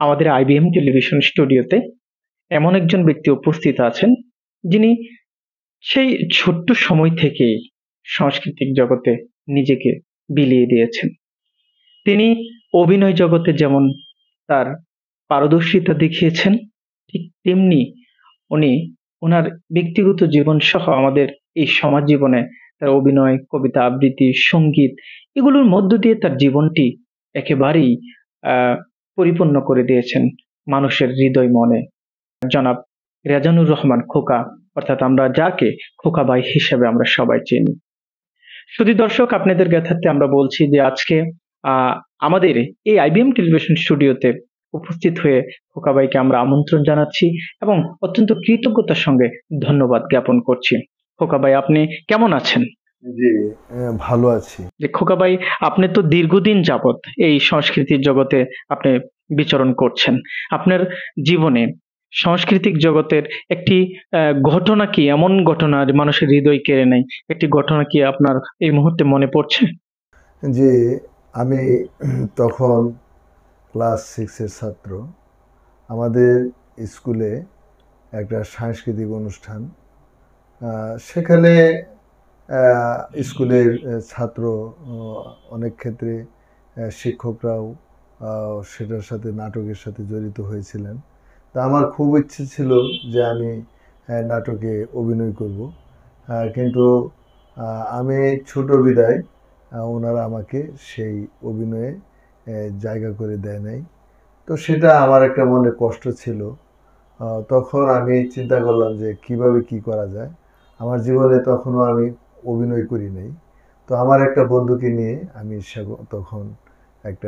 আমাদের IBM television স্টুডিওতে এমন একজন ব্যক্তি উপস্থিত আছেন, যিনি সেই ছোট্ট সময় থেকেই সাংস্কৃতিক জগতে নিজেকে বিলিয়ে দিয়েছেন। তিনি অভিনয় জগতে যেমন তার পারদর্শিতা দেখিয়েছেন, ঠিক তেমনি উনি ওনার ব্যক্তিগত জীবন সহ আমাদের এই সমাজ জীবনে তার অভিনয়, কবিতা আবৃত্তি, সঙ্গীত এগুলোর মধ্য দিয়ে তার জীবনটি একেবারেই আহ পরিপূর্ণ করে দিয়েছেন মানুষের হৃদয় মনে। জনাব রেজানুর রহমান খোকা, অর্থাৎ আমরা যাকে খোকা ভাই হিসেবে আমরা সবাই চিনি। শুধু দর্শক, আপনাদের জ্ঞাতার্থে আমরা বলছি যে আজকে আহ আমাদের এই আইবিএম টেলিভিশন স্টুডিওতে উপস্থিত হয়ে খোকা ভাইকে আমরা আমন্ত্রণ জানাচ্ছি এবং অত্যন্ত কৃতজ্ঞতার সঙ্গে ধন্যবাদ জ্ঞাপন করছি। খোকা ভাই, আপনি কেমন আছেন? জি, ভালো আছি। যে খোকা ভাই, আপনি তো দীর্ঘদিন যাবত এই সংস্কৃতির জগতে আপনি বিচরণ করছেন। আপনার জীবনে সাংস্কৃতিক জগতের একটি ঘটনা কি, এমন ঘটনা যে মানুষের হৃদয় কেড়ে নেয়, একটি ঘটনা কি আপনার এই মুহূর্তে মনে পড়ছে? যে আমি তখন ক্লাস 6-এর ছাত্র। আমাদের স্কুলে একটা সাংস্কৃতিক অনুষ্ঠান, সেখানে স্কুলের ছাত্র, অনেক ক্ষেত্রে শিক্ষকরাও সেটার সাথে নাটকের সাথে জড়িত হয়েছিলেন। তা আমার খুব ইচ্ছে ছিল যে আমি নাটকে অভিনয় করব, কিন্তু আমি ছোট বিদায় ওনারা আমাকে সেই অভিনয়ে জায়গা করে দেয় নাই। তো সেটা আমার একটা মনে কষ্ট ছিল। তখন আমি চিন্তা করলাম যে কিভাবে কি করা যায়। আমার জীবনে তখনও আমি অভিনয় করি নাই। তো আমার একটা বন্ধুকে নিয়ে আমি তখন একটা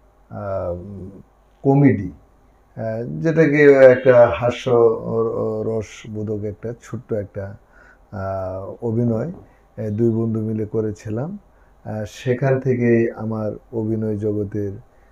কমেডি, যেটাকে একটা হাস্য রসবোধক একটা ছোট্ট একটা অভিনয় দুই বন্ধু মিলে করেছিলাম। সেখান থেকে আমার অভিনয় জগতের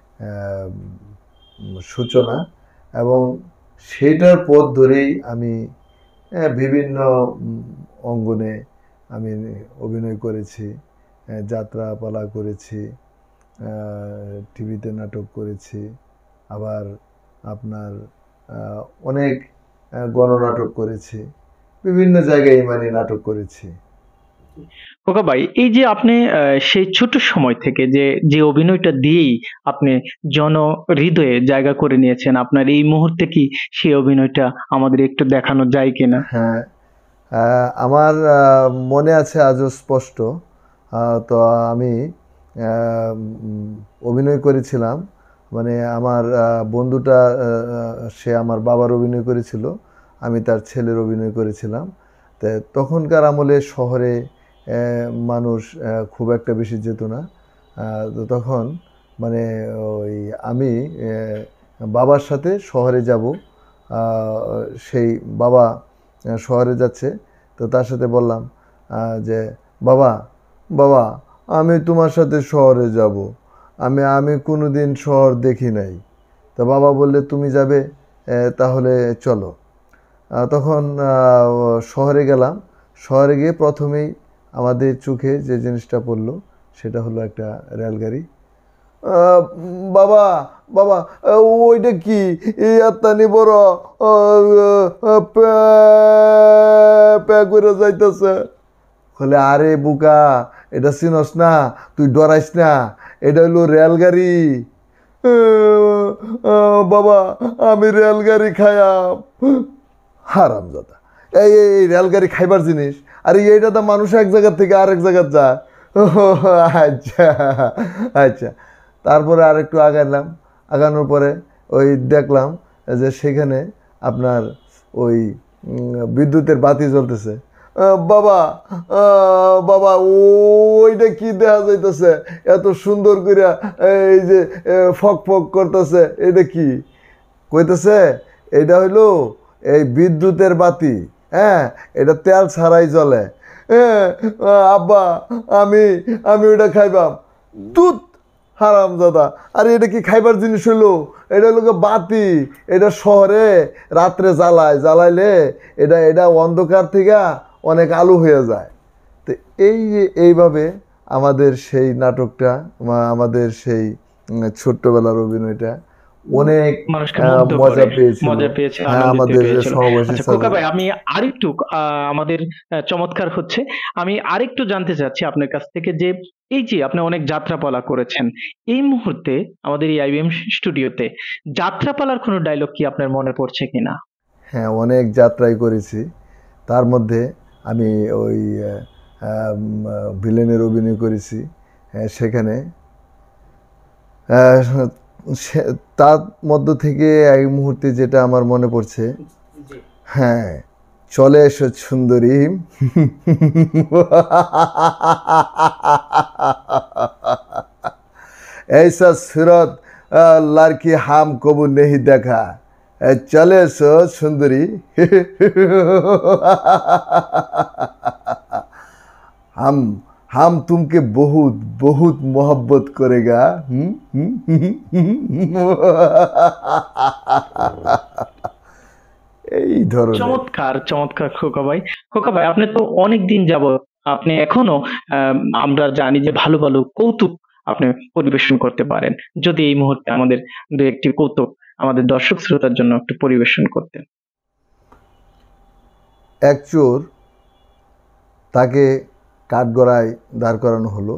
সূচনা, এবং সেটার পথ ধরেই আমি বিভিন্ন অঙ্গনে আমি অভিনয় করেছি, যাত্রাপালা করেছি, টিভিতে নাটক করেছি, আবার আপনার অনেক গণনাটক করেছি, বিভিন্ন জায়গায় মানে নাটক করেছি। খোকা ভাই, এই যে আপনি সেই ছোট সময় থেকে যে যে অভিনয়টা দিয়েই আপনি জন হৃদয়ে জায়গা করে নিয়েছেন, আপনার এই মুহূর্তে কি সেই অভিনয়টা আমাদের একটু দেখানো যায় কিনা? হ্যাঁ, আমার মনে আছে আজও স্পষ্ট। তো আমি অভিনয় করেছিলাম, মানে আমার বন্ধুটা সে আমার বাবার অভিনয় করেছিল, আমি তার ছেলের অভিনয় করেছিলাম। তো তখনকার আমলে শহরে মানুষ খুব একটা বেশি যেত না। তো তখন মানে ওই আমি বাবার সাথে শহরে যাব, সেই বাবা শহরে যাচ্ছে, তো তার সাথে বললাম যে বাবা বাবা আমি তোমার সাথে শহরে যাব, আমি কোনো দিন শহর দেখি নাই। তো বাবা বললে তুমি যাবে, তাহলে চলো। তখন শহরে গেলাম। শহরে গিয়ে প্রথমেই আমাদের চোখে যে জিনিসটা পড়লো সেটা হলো একটা রেলগাড়ি। বাবা বাবা ওইটা কি, এই আত্মানি বড় প্যা করে যাইতেছে। বলে আরে বুকা, এটা চিনস না, তুই ডরাইস না, এটা হলো রেলগাড়ি। বাবা আমি রেলগাড়ি খায়াম। হারামজাদা, এই এই রেলগাড়ি খাইবার জিনিস? আরে এইটা তো মানুষ এক জায়গা থেকে আরেক জায়গা যায়। আচ্ছা আচ্ছা। তারপরে আর একটু আগাইলাম, আগানোর পরে ওই দেখলাম যে সেখানে আপনার ওই বিদ্যুতের বাতি জ্বলতেছে। বাবা বাবা ওইটা কি দেখা যাইতেছে এত সুন্দর করে, এই যে ফক ফক করতেছে, এটা কি? কইতেছে এটা হইলো এই বিদ্যুতের বাতি, হ্যাঁ, এটা তেল ছাড়াই জ্বলে। হ্যাঁ আব্বা, আমি আমি ওটা খাইবাম। দুধ, হারামজাদা, আরে এটা কি খাইবার জিনিস হইলো? এটা হলো বাতি, এটা শহরে রাত্রে জ্বালাইলে এটা এটা অন্ধকার থেকে অনেক আলো হয়ে যায়। তো এইভাবে আমাদের সেই নাটকটা, আমাদের সেই ছোট্টবেলার অভিনয়টা অনেক মানুষকে মুগ্ধ মজা করে, পেয়েছিল। মজা পেয়েছে, হ্যাঁ, আনন্দিত আমাদের পেয়েছিল। সহবাসী আচ্ছা খোকা ছাত্র। ভাই, আমি আরেকটু আমাদের চমৎকার হচ্ছে। আমি আরেকটু জানতে চাচ্ছি আপনার কাছ থেকে যে এই যে আপনি অনেক যাত্রাপালা করেছেন, এই মুহূর্তে আমাদের এই আইবিএম স্টুডিওতে যাত্রাপালার কোনো ডায়লগ কি আপনার মনে পড়ছে কিনা? হ্যাঁ, অনেক যাত্রাই করেছি। তার মধ্যে আমি ওই ভিলেনের অভিনয় করেছি। সেখানে আহ, তার মধ্য থেকে এই মুহূর্তে যেটা আমার মনে পড়ছে, হ্যাঁ, চলে এসো সুন্দরী। ऐसा सूरत लड़की हम कबू नहीं देखा, चले एसो सुंदरी। हम हम तुमके बहुत बहुत मोहब्बत करेगा। এই ধরনের। চমৎকার চমৎকার খোকা ভাই। খোকা ভাই, আপনি তো অনেক দিন যাবত, আপনি এখনো আমরা জানি যে ভালো ভালো কৌতুক আপনি পরিবেশন করতে পারেন। যদি এই মুহূর্তে আমাদের দু একটি কৌতুক আমাদের দর্শক শ্রোতার জন্য একটু পরিবেশন করতেন। এক চোর, তাকে কাঠগড়ায় দাঁড় করানো হলো।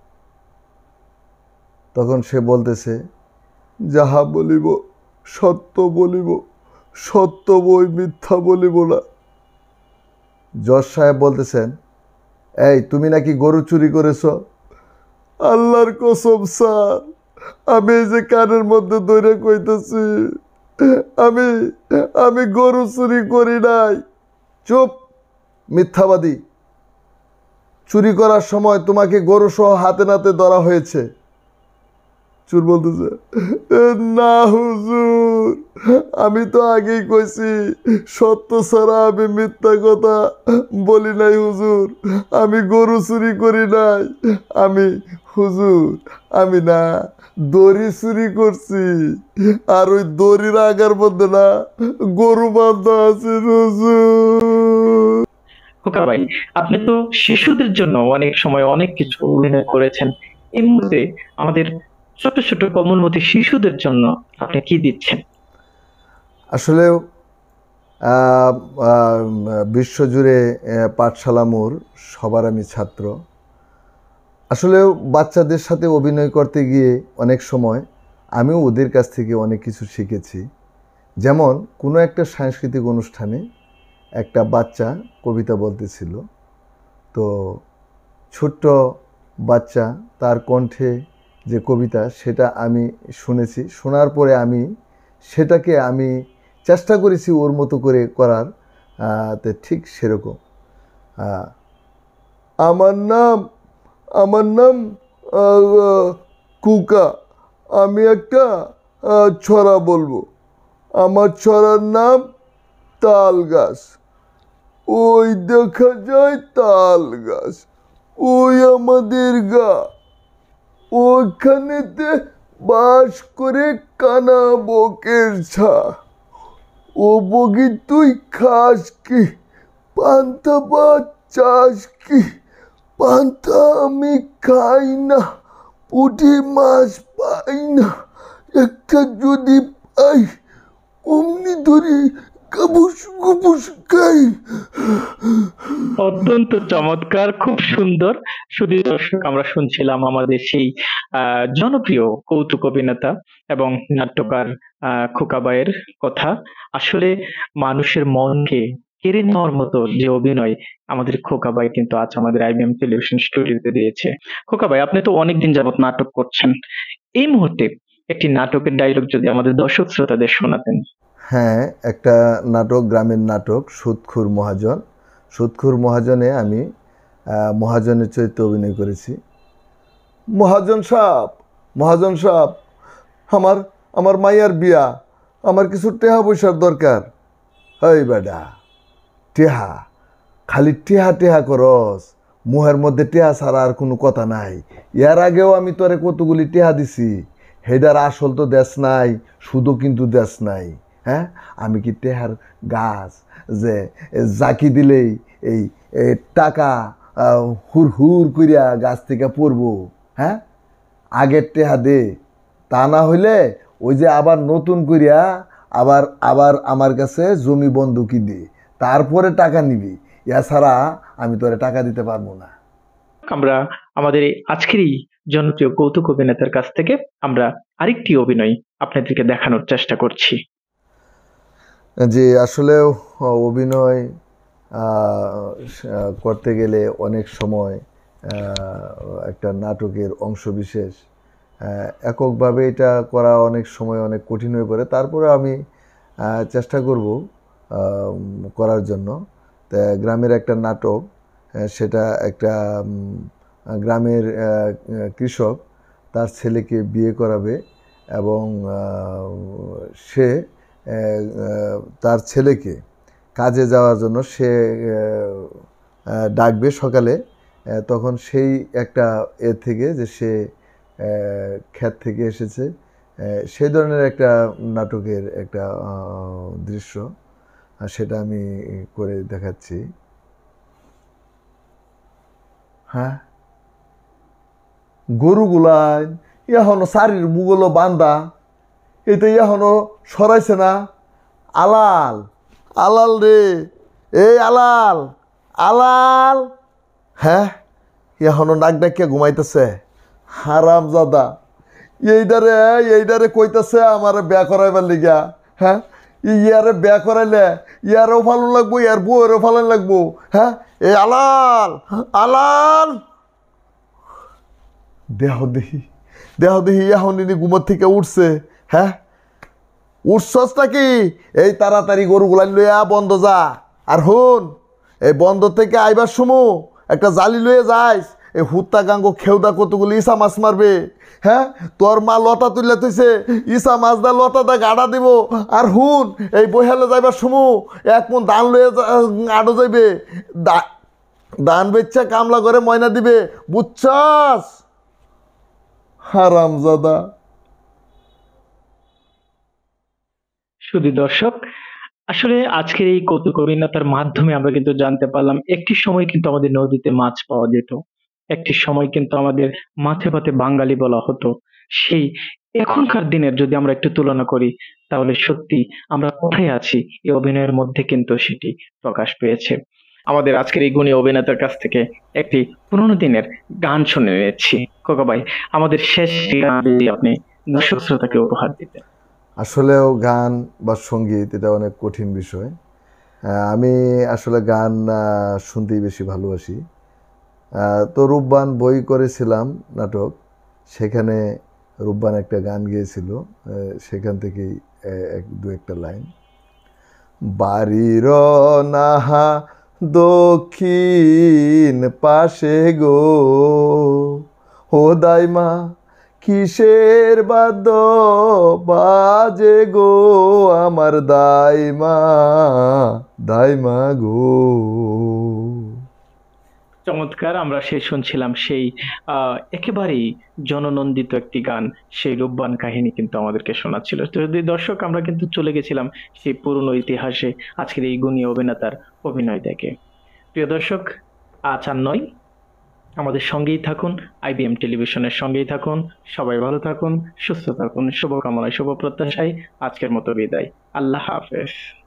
তখন সে বলতেছে, যাহা বলিব সত্য বলিব, সত্য বই মিথ্যা বলিব না। জজ সাহেব বলতেছেন, এই তুমি নাকি গরু চুরি করেছ? আল্লাহর কসম স্যার, আমি এই যে কানের মধ্যে দইরা কইতেছি, আমি আমি গরু চুরি করি নাই। চুপ, মিথ্যাবাদী। চুরি করার সময় তোমাকে গরু সহ হাতে নাতে ধরা হয়েছে। চোর বলতেছে, না হুজুর, আমি তো আগেই কইছি সত্য ছাড়া আমি মিথ্যা কথা বলি নাই হুজুর, আমি গরু চুরি করি নাই। আমি হুজুর, আমি না দড়ি চুরি করছি, আর ওই দড়ির আগার মধ্যে না গরু বাঁধা আছে হুজুর। খোকা ভাই, আপনি তো শিশুদের জন্য অনেক সময় অনেক কিছু অভিনয় করেছেন। এই মুহূর্তে আমাদের ছোট ছোট কোমলমতি শিশুদের জন্য আপনি কি দিচ্ছেন? আসলে বিশ্বজুড়ে পাঠশালা মোর সবার আমি ছাত্র। আসলে বাচ্চাদের সাথে অভিনয় করতে গিয়ে অনেক সময় আমিও ওদের কাছ থেকে অনেক কিছু শিখেছি। যেমন কোনো একটা সাংস্কৃতিক অনুষ্ঠানে একটা বাচ্চা কবিতা বলতেছিল, তো ছোট্ট বাচ্চা তার কণ্ঠে যে কবিতা সেটা আমি শুনেছি। শোনার পরে আমি সেটাকে চেষ্টা করেছি ওর মতো করে করার। তো ঠিক সেরকম, আমার নাম আমার নাম কুকা। আমি একটা ছড়া বলবো। আমার ছড়ার নাম তাল গাছ। ওই দেখা যায় তাল গাছ, ওই আমাদের গা, ওইখানেতে বাস করে কানা বকের ছা। ও বগি তুই খাস কি, পান্তা ভাত চাস কি? পান্তা আমি খাই না, পুঁটি মাছ পাই না, একটা যদি পাই অমনি ধরে কাবুস গুবুস খাই। অত্যন্ত চমৎকার, খুব সুন্দর। শুধু দর্শক, আমরা শুনছিলাম আমাদের সেই জনপ্রিয় কৌতুক অভিনেতা এবং নাট্যকার খোকাবাইয়ের কথা। আসলে মানুষের মনকে কেড়ে নেওয়ার মতো যে অভিনয় আমাদের খোকাবাই কিন্তু আজ আমাদের আইবিএম টেলিভিশন স্টুডিওতে দিয়েছে। খোকাবাই, আপনি তো অনেকদিন যাবত নাটক করছেন। এই মুহূর্তে একটি নাটকের ডায়লগ যদি আমাদের দর্শক শ্রোতাদের শোনাতেন। হ্যাঁ, একটা নাটক, গ্রামের নাটক, সুদখোর মহাজন। সুদখোর মহাজনে আমি মহাজনের চরিত্রে অভিনয় করেছি। মহাজন সাহেব, মহাজন সাহেব, আমার আমার মাইয়ার বিয়া, আমার কিছু টেহা পয়সার দরকার। এই বেডা, টেহা, খালি টেহা টেহা করস, মুহের মধ্যে টেহা ছাড়া আর কোনো কথা নাই। এর আগেও আমি তোরে কতগুলি টেহা দিছি, হেডার আসল তো দেশ নাই, সুদও কিন্তু দেশ নাই। হ্যাঁ, আমি কি টেহার গাছ যে জাকি দিলেই এই টাকা হুর হুর করিয়া গাছ থেকে পড়বো? হ্যাঁ, আগের টেহা দে, তা না হইলে ওই যে আবার নতুন করিয়া আবার আবার আমার কাছে জমি বন্ধকি দিয়ে তারপরে টাকা নিবি, এছাড়া আমি তোরে টাকা দিতে পারবো না। আমরা আমাদের এই আজকের এই জনপ্রিয় কৌতুক অভিনেতার কাছ থেকে আমরা আরেকটি অভিনয় আপনাদেরকে দেখানোর চেষ্টা করছি। যে আসলেও অভিনয় করতে গেলে অনেক সময় একটা নাটকের অংশবিশেষ এককভাবে এটা করা অনেক সময় অনেক কঠিন হয়ে পড়ে। তারপরে আমি চেষ্টা করব করার জন্য। তা গ্রামের একটা নাটক, সেটা একটা গ্রামের কৃষক তার ছেলেকে বিয়ে করাবে এবং সে তার ছেলেকে কাজে যাওয়ার জন্য সে ডাকবে সকালে। তখন সেই একটা থেকে যে সে ক্ষেত থেকে এসেছে, সেই ধরনের একটা নাটকের একটা দৃশ্য, সেটা আমি করে দেখাচ্ছি। হ্যাঁ, গরুগুলাই এখনো শাড়ির মুগুলো বান্ধা, এটা এখনো সরাইছে না। আলাল, আলাল রে, এই আলাল, আলাল। হ্যাঁ, এখনো নাক ডাকিয়া ঘুমাইতেছে। হারাম জাদা, এইটারে কইতেছে আমার বিয়া করাইবার লিগা। হ্যাঁ, ইয়ারে বিয়া করাইলে ইয়ারও ফালন লাগবো, ইয়ার বউয়েরও ফালন লাগবো। হ্যাঁ, এই আলাল, আলাল। দেহ দেখি, দেহ দেখি এখন ইনি ঘুমার থেকে উঠছে। হ্যাঁ, উঠছস নাকি? এই তাড়াতাড়ি গরুগুলা লইয়া বন্ধ যা। আর হুন, এই বন্ধ থেকে আইবার সময় একটা জালি লইয়া যাইস। এই হুত্তা গাঙ্গ খেউদা কতগুলি ইসা মাছ মারবে। হ্যাঁ, তোর মা লতা তুললে তুইছে, ইসা মাছ দা লতা দা গাড়া দিব। আর হুন, এই বইহালে যাইবার সময় এক মন ধান লইয়া আডো যাইবে। ধান বেচ্ছা কামলা করে ময়না দিবে, বুঝছস? হারামজাদা। শুধু দর্শক, আসলে আজকের এই কৌতুক অভিনেতার মাধ্যমে আমরা কিন্তু জানতে পারলাম একটি সময় কিন্তু আমাদের নদীতে মাছ পাওয়া যেত, একটি সময় কিন্তু আমাদের মাছে ভাতে বাঙালি বলা হতো। সেই এখনকার দিনের যদি আমরা একটু তুলনা করি, তাহলে সত্যি আমরা কোথায় আছি এই অভিনয়ের মধ্যে কিন্তু সেটি প্রকাশ পেয়েছে। আমাদের আজকের এই গুণী অভিনেতার কাছ থেকে একটি পুরোনো দিনের গান শুনে নিয়েছি। কোকা ভাই, আমাদের শেষ গান যদি আপনি দর্শক শ্রোতাকে উপহার দিতেন। আসলেও গান বা সঙ্গীত এটা অনেক কঠিন বিষয়। আমি আসলে গান শুনতেই বেশি ভালোবাসি। তো রূপবান বই করেছিলাম নাটক, সেখানে রূপবান একটা গান গেয়েছিল, সেখান থেকেই দু একটা লাইন। বাড়ির নাহা দক্ষিণ পাশে গো, ও দাইমা কিসের বাদ্য বাজে গো, আমার দাইমা, দাইমা গো। চমৎকার! আমরা শুনছিলাম সেই একেবারেই জননন্দিত একটি গান, সেই রূপবান কাহিনী কিন্তু আমাদেরকে শোনাচ্ছিল। তো যদি দর্শক, আমরা কিন্তু চলে গেছিলাম সেই পুরনো ইতিহাসে আজকের এই গুণী অভিনেতার অভিনয় দেখে। প্রিয় দর্শক, আজ আর নয়, আমাদের সঙ্গেই থাকুন, আইবিএম টেলিভিশনের সঙ্গেই থাকুন। সবাই ভালো থাকুন, সুস্থ থাকুন। শুভকামনায়, শুভ প্রত্যাশায় আজকের মতো বিদায়। আল্লাহ হাফেজ।